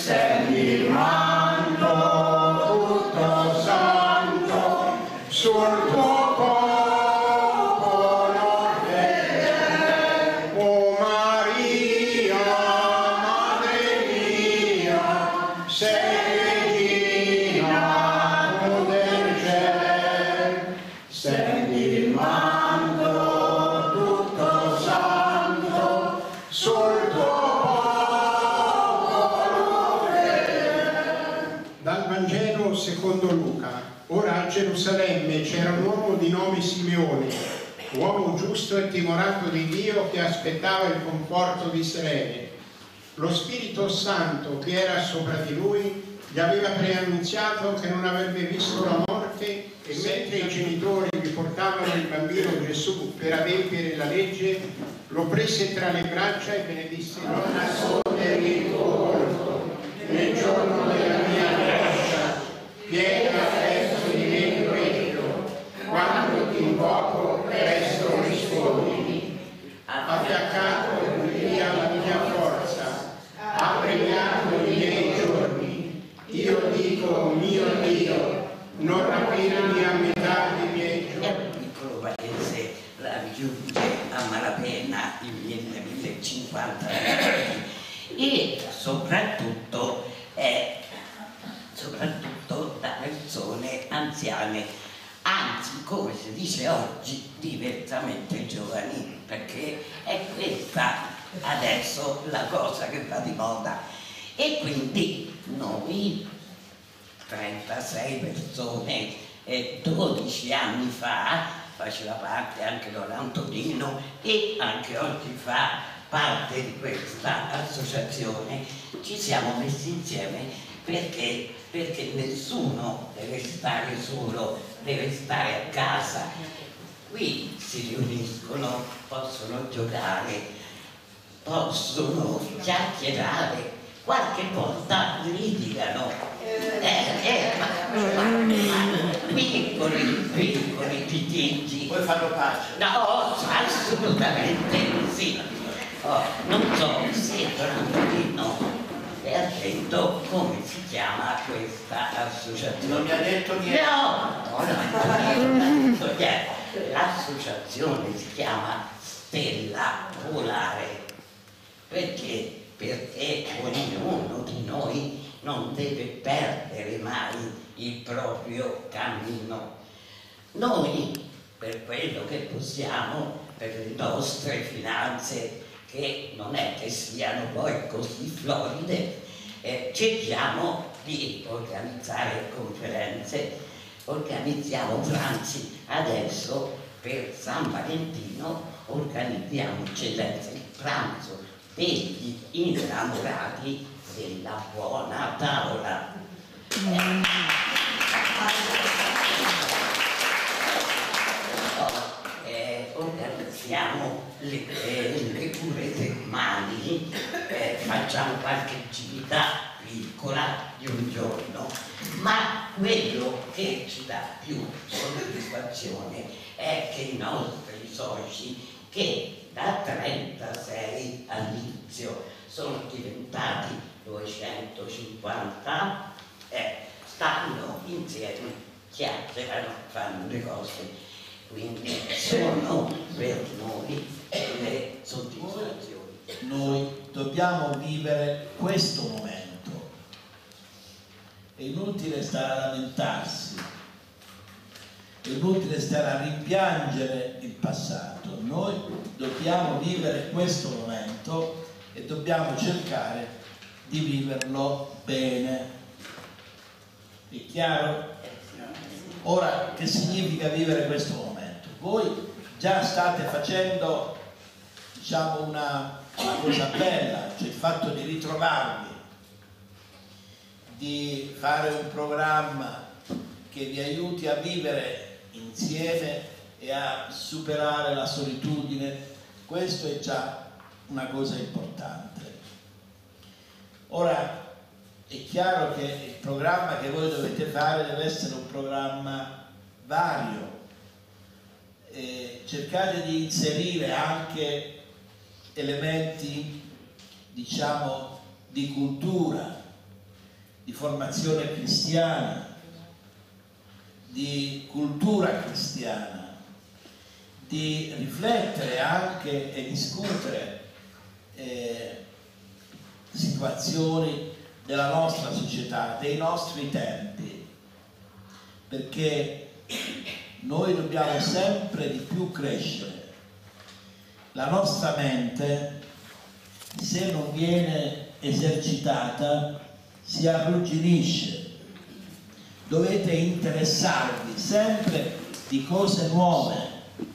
stendi il manto tutto santo sul tuo popolo fedele. O Maria, Madre mia, sei regina del cielo, stendi il manto tutto santo sul tuo popolo fedele. Dal Vangelo secondo Luca. Ora a Gerusalemme c'era un uomo di nome Simeone, uomo giusto e timorato di Dio, che aspettava il conforto di Israele. Lo Spirito Santo che era sopra di lui gli aveva preannunziato che non avrebbe visto la morte, e mentre i genitori gli portavano il bambino Gesù per adempiere la legge, lo prese tra le braccia e benedisse: non nascondere il tuo volto nel giorno della mia nascita, piena presto divento io, quando ti invoco presto rispondimi. Ha fiaccato via la mia forza, ha premiato i miei giorni. Io dico, mio Dio, non rapirmi a metà dei miei giorni. È un piccolo paese, raggiunge a malapena i 1050 e soprattutto da persone anziane, anzi, come si dice oggi, diversamente giovani, perché è questa adesso la cosa che va di moda. E quindi noi 36 persone 12 anni fa, faceva parte anche Don Antonino e anche oggi fa parte di questa associazione, ci siamo messi insieme perché nessuno deve stare solo, deve stare a casa. Qui si riuniscono, possono giocare, possono chiacchierare, qualche volta litigano, piccoli litigi. Poi fanno pace. No, assolutamente sì. Non so se Don Antonino le ha detto come si chiama questa associazione. Non mi ha detto niente. No, l'associazione si chiama Stella Polare. Perché? Perché ognuno di noi non deve perdere mai il proprio cammino. Noi, per quello che possiamo, per le nostre finanze, che non è che siano poi così floride, cerchiamo di organizzare conferenze, organizziamo pranzi. Adesso per San Valentino organizziamo eccellenza il pranzo degli innamorati della buona tavola. Organizziamo le cure termali, facciamo qualche attività piccola di un giorno, ma quello che ci dà più soddisfazione è che i nostri soci, che da 36 all'inizio sono diventati 250, stanno insieme, chiacchierano, fanno le cose. Quindi sono per noi le soddisfazioni. Noi dobbiamo vivere questo momento. È inutile stare a lamentarsi, è inutile stare a rimpiangere il passato. Noi dobbiamo vivere questo momento e dobbiamo cercare di viverlo bene. È chiaro? Ora, che significa vivere questo momento? Voi già state facendo, diciamo, una cosa bella, cioè il fatto di ritrovarvi, di fare un programma che vi aiuti a vivere insieme e a superare la solitudine. Questo è già una cosa importante. Ora, è chiaro che il programma che voi dovete fare deve essere un programma vario. Cercate di inserire anche elementi, diciamo, di cultura, di formazione cristiana, di cultura cristiana, di riflettere anche e discutere situazioni della nostra società, dei nostri tempi, perché noi dobbiamo sempre di più crescere. La nostra mente, se non viene esercitata, si arrugginisce. Dovete interessarvi sempre di cose nuove.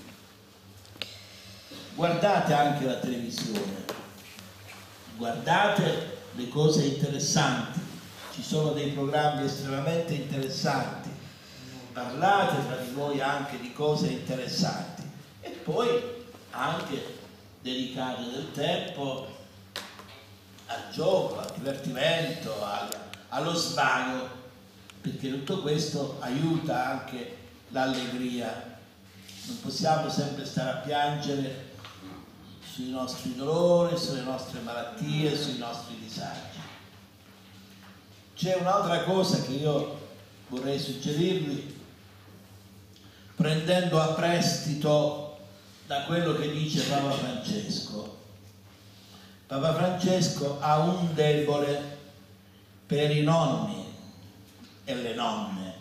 Guardate anche la televisione, guardate le cose interessanti, ci sono dei programmi estremamente interessanti, parlate tra di voi anche di cose interessanti e poi anche dedicate del tempo al gioco, al divertimento, allo svago, perché tutto questo aiuta anche l'allegria. Non possiamo sempre stare a piangere sui nostri dolori, sulle nostre malattie, sui nostri disagi. C'è un'altra cosa che io vorrei suggerirvi, prendendo a prestito da quello che dice Papa Francesco. Papa Francesco ha un debole per i nonni e le nonne,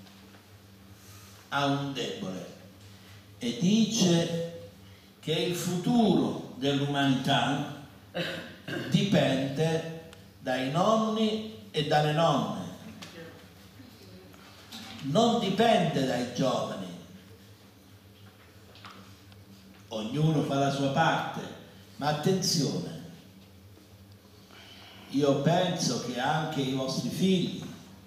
ha un debole e dice che il futuro dell'umanità dipende dai nonni e dalle nonne, non dipende dai giovani. Ognuno fa la sua parte, ma attenzione, io penso che anche i vostri figli,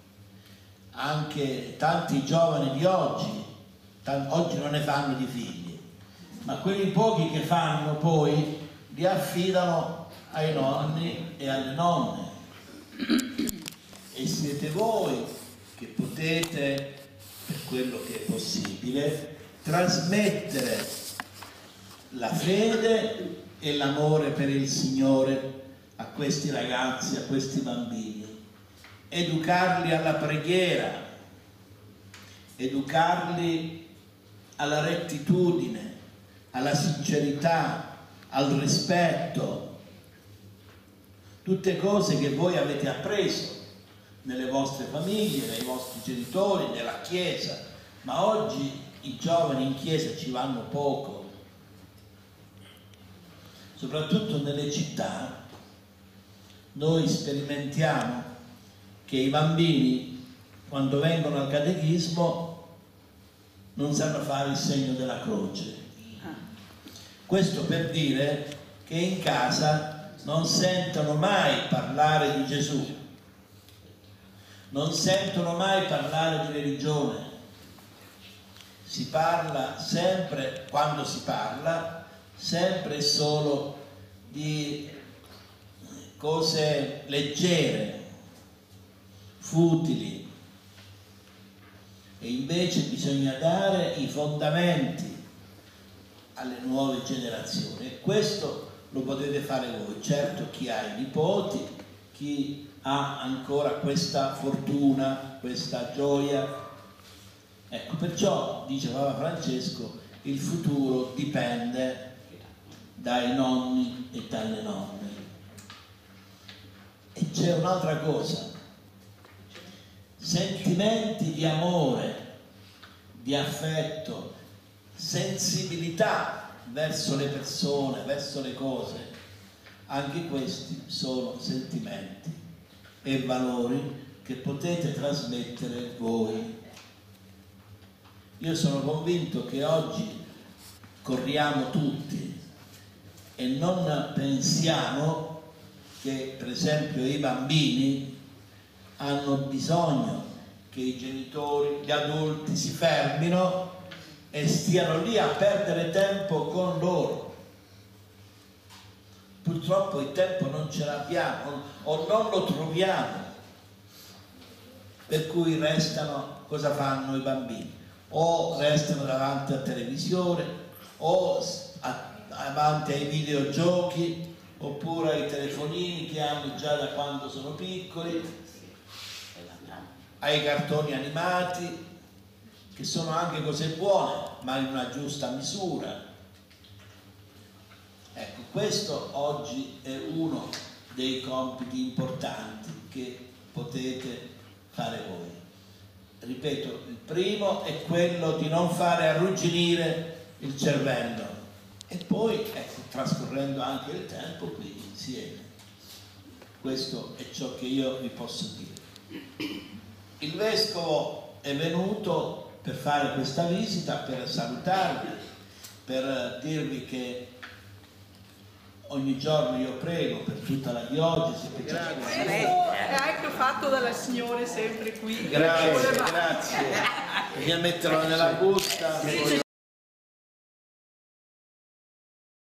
anche tanti giovani di oggi non ne fanno di figli, ma quelli pochi che fanno poi li affidano ai nonni e alle nonne, e siete voi che potete, per quello che è possibile, trasmettere la fede e l'amore per il Signore a questi ragazzi, a questi bambini, educarli alla preghiera, educarli alla rettitudine, alla sincerità, al rispetto, tutte cose che voi avete appreso nelle vostre famiglie, nei vostri genitori, nella Chiesa, ma oggi i giovani in Chiesa ci vanno poco, soprattutto nelle città. Noi sperimentiamo che i bambini, quando vengono al catechismo, non sanno fare il segno della croce. Questo per dire che in casa non sentono mai parlare di Gesù, non sentono mai parlare di religione. Si parla sempre, quando si parla, sempre e solo di cose leggere, futili, e invece bisogna dare i fondamenti alle nuove generazioni, e questo lo potete fare voi. Certo, chi ha i nipoti, chi ha ancora questa fortuna, questa gioia. Ecco, perciò dice Papa Francesco, il futuro dipende dai nonni e dalle nonne. E c'è un'altra cosa: sentimenti di amore, di affetto, sensibilità verso le persone, verso le cose, anche questi sono sentimenti e valori che potete trasmettere voi. Io sono convinto che oggi corriamo tutti e non pensiamo che, per esempio, i bambini hanno bisogno che i genitori, gli adulti si fermino e stiano lì a perdere tempo con loro. Purtroppo il tempo non ce l'abbiamo o non lo troviamo, per cui restano, cosa fanno i bambini? O restano davanti alla televisione, o davanti ai videogiochi, oppure ai telefonini che hanno già da quando sono piccoli, ai cartoni animati, che sono anche cose buone, ma in una giusta misura. Ecco, questo oggi è uno dei compiti importanti che potete fare voi. Ripeto, il primo è quello di non fare arrugginire il cervello e poi, ecco, trascorrendo anche il tempo qui insieme. Questo è ciò che io vi posso dire. Il Vescovo è venuto per fare questa visita, per salutarvi, per dirvi che ogni giorno io prego per tutta la diocesi. Questo è anche fatto dalle signore sempre qui. Grazie, grazie. Mi metterò nella busta.